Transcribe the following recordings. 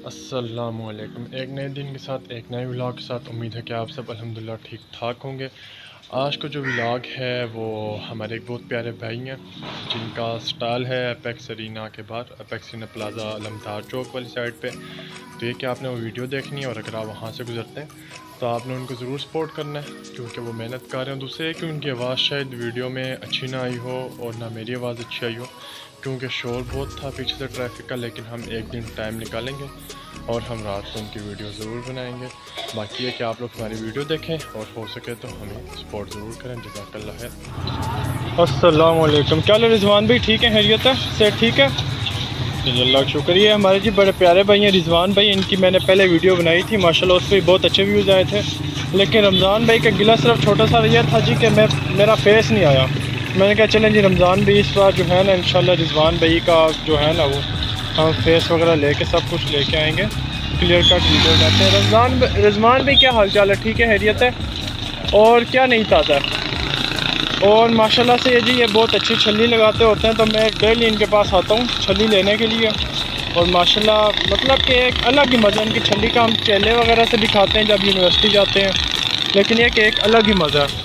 अस्सलामुअलैकुम। एक नए दिन के साथ एक नए व्लॉग के साथ उम्मीद है कि आप सब अल्हम्दुलिल्लाह ठीक ठाक होंगे। आज का जो व्लॉग है वो हमारे एक बहुत प्यारे भाई हैं जिनका स्टॉल है एपेक्स अरीना के बाहर, Apex Arena plaza Alamdar Chowk वाली साइड पे। तो ये कि आपने वो वीडियो देखनी है और अगर आप वहाँ से गुजरते हैं तो आपने उनको ज़रूर सपोर्ट करना है क्योंकि वो मेहनत कर रहे हैं। दूसरे कि उनकी आवाज़ शायद वीडियो में अच्छी ना आई हो और ना मेरी आवाज़ अच्छी आई हो क्योंकि शोर बहुत था पीछे से ट्रैफिक का, लेकिन हम एक दिन टाइम निकालेंगे और हम रात को उनकी वीडियो ज़रूर बनाएंगे। बाकी है कि आप लोग हमारी वीडियो देखें और हो सके तो हमें सपोर्ट ज़रूर करें। जज़ाकल्लाह है। अस्सलाम वालेकुम। क्या रिजवान भाई ठीक है, खैरियत है, सेहत ठीक है? अल्लाह का शुक्रिया। हमारे जी बड़े प्यारे भाई हैं रिजवान भाई, इनकी मैंने पहले वीडियो बनाई थी माशाल्लाह, उस पर बहुत अच्छे व्यूज़ आए थे। लेकिन रमज़ान भाई का गिला सिर्फ छोटा सा यह था जी कि मेरा फेस नहीं आया। मैंने कहा चलें जी रमज़ान भाई इस बार जो है ना इंशाल्लाह रिजवान भाई का जो है ना वो हम फेस वगैरह लेके सब कुछ लेके आएंगे, क्लियर कट वीडियो बनाते हैं। रिजवान भाई क्या हाल चाल है, ठीक है, खैरियत है? और क्या नहीं ताज़ा है? और माशाल्लाह से ये जी ये बहुत अच्छी छल्ली लगाते होते हैं, तो मैं डेली इनके पास आता हूँ छल्ली लेने के लिए। और माशाल्लाह मतलब कि एक अलग ही मज़ा इनकी छल्ली का, हम चेले वगैरह से भी खाते हैं जब यूनिवर्सिटी जाते हैं, लेकिन ये कि एक अलग ही मज़ा है।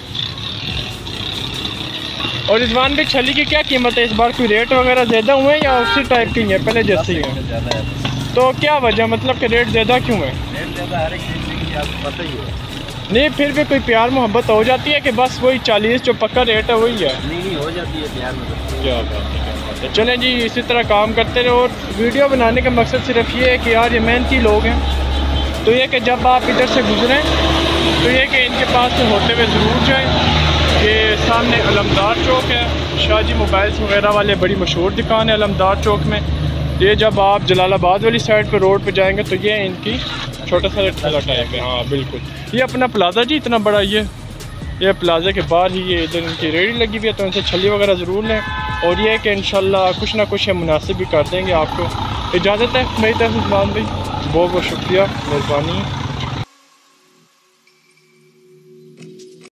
और रिजवान भाई छल्ली की क्या कीमत है इस बार? कोई रेट वगैरह ज़्यादा हुए हैं या उसी टाइप की है पहले जैसे ही है? तो क्या वजह मतलब कि रेट ज़्यादा क्यों है? रेट ज़्यादा हर एक चीज़ की आपको पता ही है। नहीं फिर भी कोई प्यार मोहब्बत हो जाती है कि बस वही 40 जो पक्का रेट है वही है? नहीं हो जाती है प्यार में। क्या बात है। चलें जी इसी तरह काम करते रहे। और वीडियो बनाने का मकसद सिर्फ ये है कि यार ये मेहनती लोग हैं, तो ये कि जब आप इधर से गुजरें तो ये कि इनके पास से होते हुए ज़रूर जाएं। ये सामने अलमदार चौक है, शाहजी मोबाइल्स वगैरह वाले बड़ी मशहूर दुकान है अलमदार चौक में। ये जब आप जलालाबाद वाली साइड पर रोड पर जाएंगे तो ये इनकी छोटा सा ठेला टाइप है। हाँ बिल्कुल, ये अपना प्लाजा जी इतना बड़ा, ये प्लाजा के बाहर ही ये इधर इनकी रेडी लगी हुई है, तो इनसे छल्ली वगैरह ज़रूर लें। और ये कि इंशाल्लाह कुछ ना कुछ मुनासिब भी कर देंगे आपको। इजाज़त है मेरी तरफ से रिजवान भाई, बहुत बहुत शुक्रिया, मेहरबानी।